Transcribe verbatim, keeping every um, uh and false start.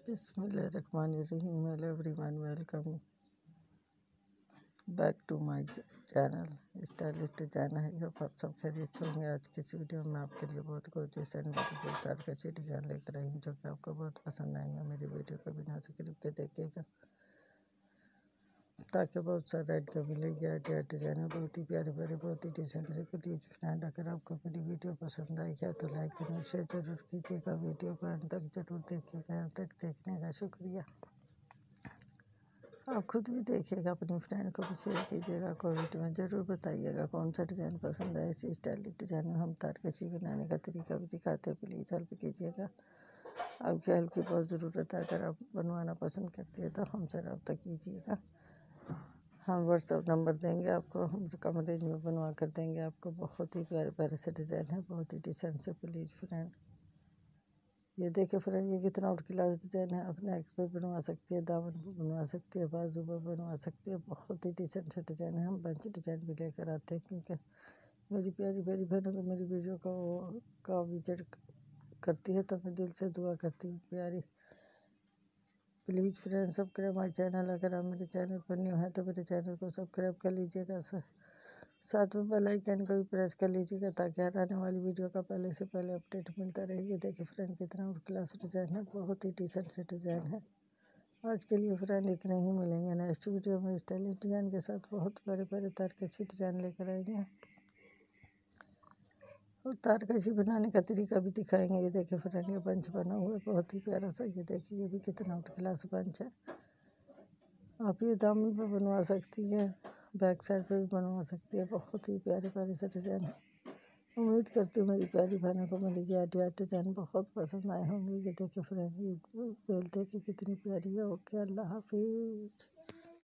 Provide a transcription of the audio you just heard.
बिस्मिल्लाहिर्रहमानिर्रहीम। Hello everyone, welcome back to my channel stylish design है। Hope आप सब खैरियत से होंगे। आज की इस वीडियो में आपके लिए बहुत गोर्जियस एंड ब्यूटीफुल तार का अच्छी डिजाइन लेकर आई हूँ, जो कि आपको बहुत पसंद आएंगे। मेरी वीडियो को बिना स्किप के देखिएगा ताकि बहुत सारा आइडिया मिलेगी। आइडिया डिजाइन है बहुत ही प्यारे प्यारे, बहुत ही डिसेंट से। प्लीज फ्रेंड, अगर आपको मेरी वीडियो पसंद आई है तो लाइक एंड शेयर जरूर कीजिएगा। वीडियो को अंत तक जरूर देखिएगा। अंत तक देखने का शुक्रिया। आप खुद भी देखिएगा, अपनी फ्रेंड को भी शेयर कीजिएगा। कमेंट में ज़रूर बताइएगा कौन सा डिज़ाइन पसंद है। इसी स्टाइलिश डिज़ाइन में हम तारकशी बनाने का तरीका भी दिखाते हैं। प्लीज़ हेल्प कीजिएगा, आपकी हेल्प की बहुत ज़रूरत है। अगर आप बनवाना पसंद करते हैं तो हमसे रब्ता कीजिएगा। हम व्हाट्सअप नंबर देंगे आपको, हम कम रेंज में बनवा कर देंगे आपको। बहुत ही प्यारे प्यारे से डिज़ाइन है, बहुत ही डिसेंट से। प्लीज़ फ्रेंड, ये देखिए फ्रेंड, ये कितना आउट क्लास डिज़ाइन है। आप नेक पे बनवा सकती है, दामन पे बनवा सकती है, बाजू पे बनवा सकती है। बहुत ही डिसेंट से डिज़ाइन है। हम बंच डिज़ाइन भी लेकर आते हैं, क्योंकि मेरी प्यारी प्यारी बहनों को मेरी वीडियो का वो का विजिट करती है तो मैं दिल से दुआ करती हूँ प्यारी। Please friend, subscribe my channel. अगर आप मेरे चैनल पर न्यू हैं तो मेरे चैनल को सब्सक्राइब कर लीजिएगा। साथ में बेल आइकन को भी प्रेस कर लीजिएगा, ताकि हर आने वाली वीडियो का पहले से पहले अपडेट मिलता रहेगी। देखिए फ्रेंड, कितना आउट क्लास डिज़ाइन है, बहुत ही डिसेंट से डिज़ाइन है। आज के लिए फ्रेंड इतने ही मिलेंगे। नेक्स्ट वीडियो में स्टाइलिश डिज़ाइन के साथ बहुत प्यारे प्यारे तारकशी डिज़ाइन लेकर आएंगे और तारकशी बनाने का तरीका भी दिखाएंगे। ये देखिए फ्रेंड, ये बंच बना हुआ है, बहुत ही प्यारा सा। ये देखिए, ये भी कितना आउट क्लास बंच है। आप ये दामन पे बनवा सकती है, बैक साइड पे भी बनवा सकती है। बहुत ही प्यारे प्यारे से डिज़ाइन है। उम्मीद करती हूँ मेरी प्यारी बहनों को मेरी ये आइडिया डिज़ाइन बहुत पसंद आए होंगे। ये देखिए फ्रेंड, ये बेल देखिए कितनी प्यारी है। ओके, अल्लाह हाफिज़।